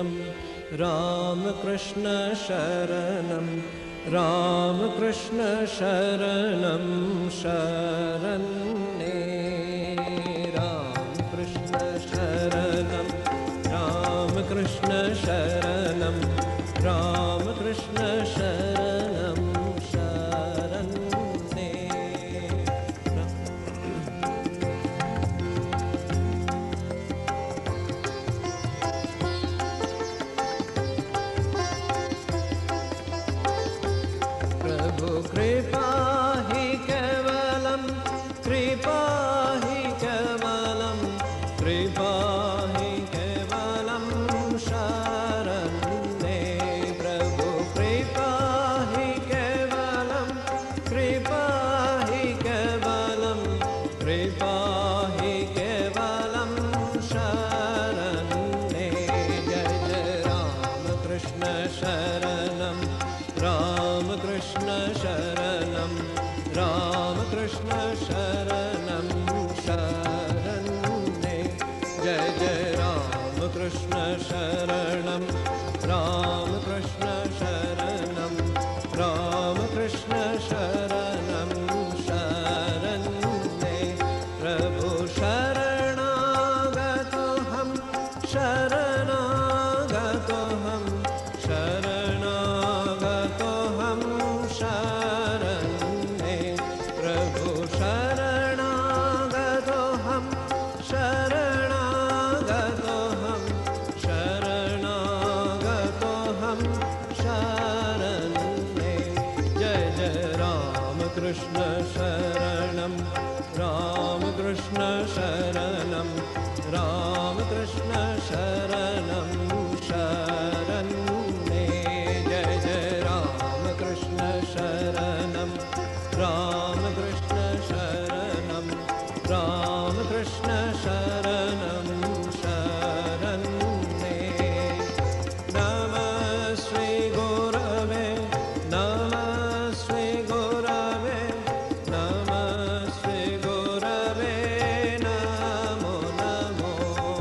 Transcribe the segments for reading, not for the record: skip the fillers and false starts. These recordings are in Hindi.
शरणं रामकृष्ण शरणं रामकृष्ण शरणं शरण्ये रामकृष्ण शरणं रामकृष्ण शरणं रामकृष्ण शरणं शरण्ये प्रभु कृपा हि केवलं कृपा हि केवलं कृपा हि केवलं शरण्ये प्रभु कृपा हि केवलं कृपा हि केवलं कृपा हि केवलं शरण्ये जय जय रामकृष्ण शरणं रामकृष्ण शरणं रामकृष्ण शरणं शरण्ये जय जय रामकृष्ण शरणं रामकृष्ण शरणं रामकृष्ण शरणं शरण्ये प्रभु शरणागतोऽहं शरणागतोऽहं शरणागतोऽहं शरण्ये प्रभु शरणागतोऽहं शरणागतोऽहं शरणागतोऽहं शरण्ये जय जय रामकृष्ण शरणं रामकृष्ण शरणं रामकृष्ण शरणं शरण्ये जय जय रामकृष्ण शरणं रामकृष्ण शरणं रामकृष्ण शरणं शरण्ये नमः श्री गुरवे नमः श्री गुरवे नमः श्री गुरवे नमो नमो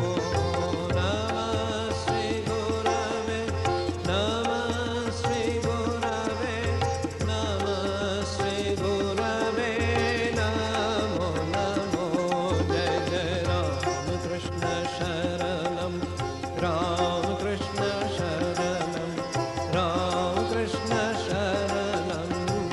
नमः श्री गुरवे नमः श्री गुरवे नमः श्री गुरवे नमो नमो जय जय रामकृष्ण शरणं रामकृष्ण शरणं रामकृष्ण शरणं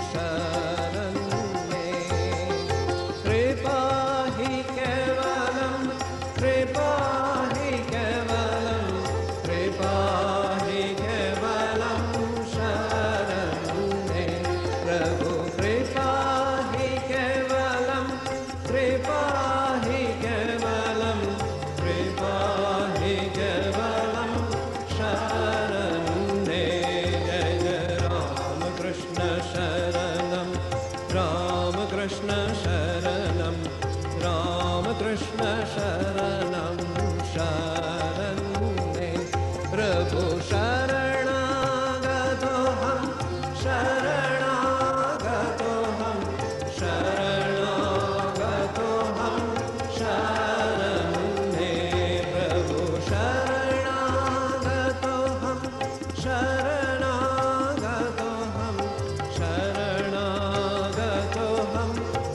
शरण्ये कृपा हि केवलं कृपा हि केवलं कृपा हि केवलं शरण्ये प्रभु कृपा हि केवलं कृपा हि केवलं कृपा हि केवलं शरण्ये जय जय रामकृष्ण शरणं रामकृष्ण शरणं रामकृष्ण शरणं शरण्ये प्रभु शरणागतोऽहं शरणागतोऽहं शरणागतोऽहं शरण्ये प्रभु शरणागतोऽहं शरणागतोऽहं शरणागतोऽहं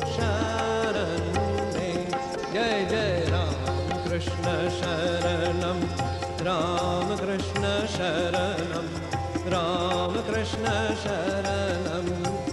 शरण्ये जय जय रामकृष्ण शरणं रामकृष्ण शरणं रामकृष्ण शरणं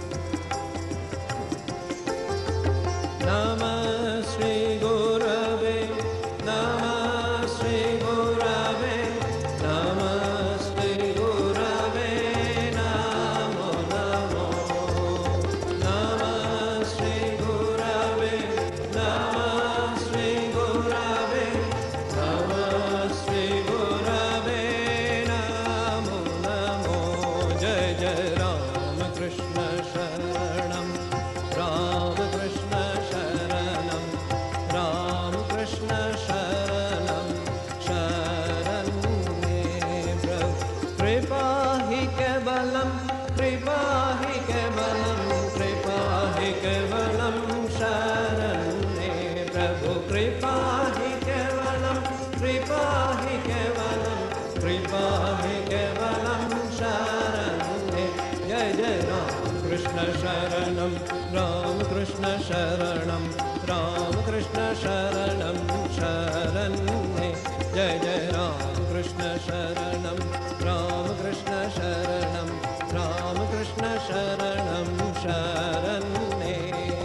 नमः श्री गुरवे नमः श्री गुरवे नमः श्री गुरवे नमो नमो नमः श्री गुरवे नमः श्री गुरवे नमः श्री गुरवे नमो नमो जय जय रामकृष्ण शरणं रामकृष्ण शरणं रामकृष्ण शरणं शरण्ये प्रभु कृपा हि केवलं कृपा हि केवलं कृपा हि केवलं शरण्ये प्रभु कृपा हि केवलं कृपा हि केवलं कृपा पाहि केवलं शरण्ये जय जय राम कृष्ण शरणं राम कृष्ण शरणं राम कृष्ण शरणं शरण्ये जय जय राम कृष्ण शरणं राम कृष्ण शरणं राम कृष्ण शरणं शरण्ये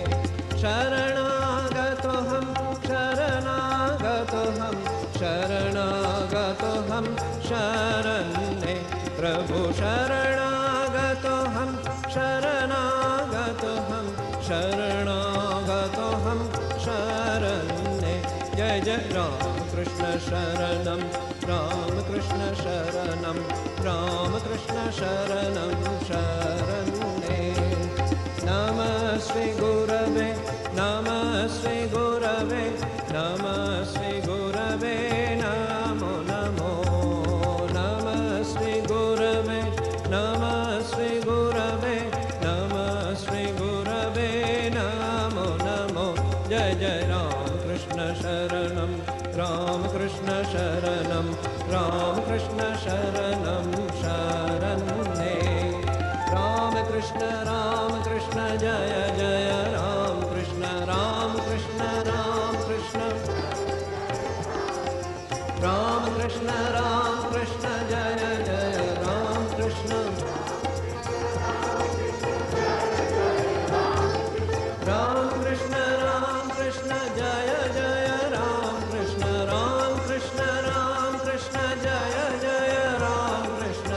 शरणागतोऽहं शरणागतोऽहं शरणागतोऽहं शरण्ये प्रभु शरणागतोऽहं शरणागतोऽहं शरणागतोऽहं शरण्ये जय जय राम कृष्ण शरणं राम कृष्ण शरणं राम कृष्ण शरणं शरण्ये नमः श्री गुरवे नमः श्री गुरवे नमः श्री गुरवे नमो नमो नमः श्री गुरवे नमः श्री गुरवे नमः श्री गुरवे नमो नमो जय जय राम कृष्ण शरणं राम कृष्ण शरणं राम कृष्ण शरणं शरण्ये राम कृष्ण जय जय राम कृष्ण राम कृष्ण राम कृष्ण राम कृष्ण जय जय राम कृष्ण राम कृष्ण जय जय राम कृष्ण जय जय राम कृष्ण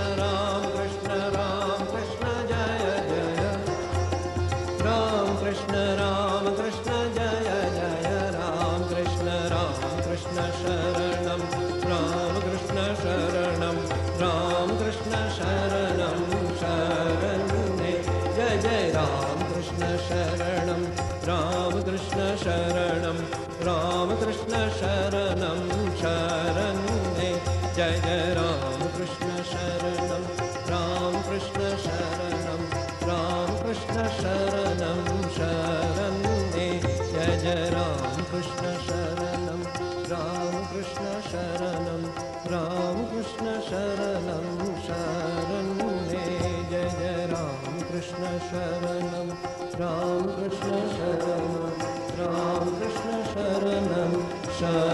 जय जय राम कृष्ण जय जय राम कृष्ण शरणं राम कृष्ण शरणं राम कृष्ण शरणं शरण्ये जय जय राम कृष्ण शरणं राम कृष्ण शरणं राम कृष्ण शरणं शरण्ये जय जय राम कृष्ण शरणं राम कृष्ण शरणं राम कृष्ण शरणं शरण्ये जय जय राम कृष्ण शरणं राम कृष्ण शरणं राम कृष्ण शरणं शरण्ये जय जय राम कृष्ण शरणं राम कृष्ण शरणं राम कृष्ण शरणं शरण्ये